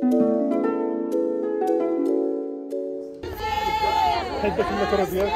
حيدك الميكرو ديالك.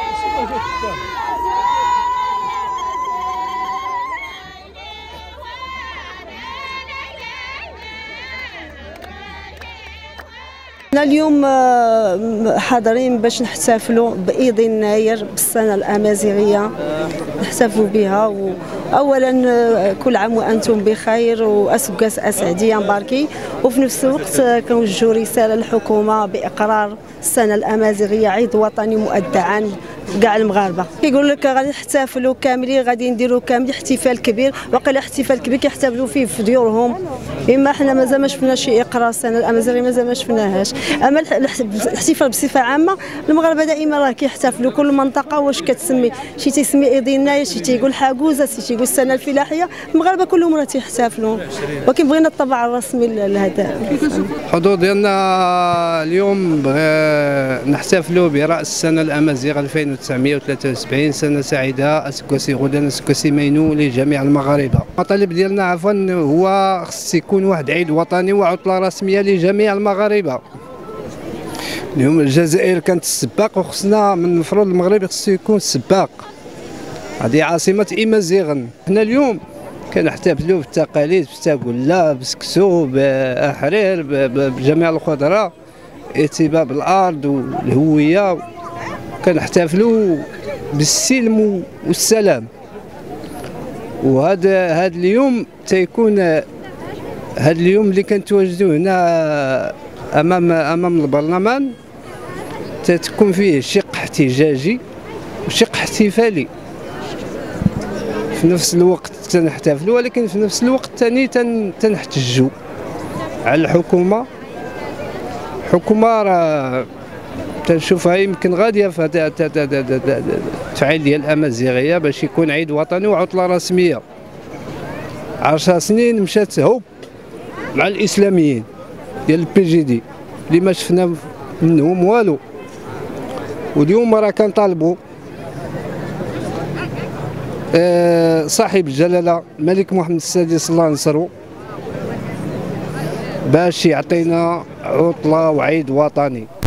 اليوم حاضرين باش نحتفلوا بإيد يناير بالسنة الأمازيغية، نحتفلوا بها. أولا كل عام وأنتم بخير وأسقاس أسعدية مباركي. وفي نفس الوقت كنوجهوا رسالة للحكومة بإقرار السنة الأمازيغية عيد وطني مؤدعا كاع المغاربه. كيقول لك غادي نحتفلوا كاملين، غادي نديروا كامل احتفال كبير، وقيلا احتفال كبير كيحتفلوا فيه في ديورهم. اما حنا مازال ما شفنا شي اقرار السنه الامازيغيه، مازال ما شفناهاش. اما الاحتفال بصفه عامه المغاربه دائما راه كيحتفلوا، كل منطقه واش كتسمي، شي تيسمي عيد يناير، شي تيقول حاجوزه، شي تيقول السنه الفلاحيه. المغاربه كلهم راه تيحتفلوا، ولكن بغينا الطبع الرسمي لهذا الحضور ديالنا اليوم. نحتفلوا براس السنه الامازيغ 2973، سنه سعيده اسكوسي غدا اسكوسي مينو لجميع المغاربه. المطالب ديالنا عفوا هو خص يكون واحد عيد وطني وعطله رسميه لجميع المغاربه. اليوم الجزائر كانت السباق، وخصنا من المفروض المغرب خصو يكون السباق. هذه عاصمه امازيغ. حنا اليوم كنحتفلوا بالتقاليد، بالتاكله، بالسكسو، باحرير، بجميع الخضره، ائتباب الارض والهويه. كنحتفلوا بالسلم والسلام. وهذا اليوم تيكون هذا اليوم اللي كنتواجدوا هنا امام البرلمان تتكون فيه شق احتجاجي وشق احتفالي في نفس الوقت. تنحتفلوا ولكن في نفس الوقت ثاني تنحتجوا على الحكومه. الحكومه راه تنشوفها يمكن غاديه في هذا التفعيل ديال الامازيغيه باش يكون عيد وطني وعطله رسميه. 10 سنين مشات هوب مع الاسلاميين ديال البي جي دي اللي ما شفنا منهم والو. واليوم راه كنطالبوا صاحب الجلاله الملك محمد السادس الله ينصرو باش يعطينا عطله وعيد وطني.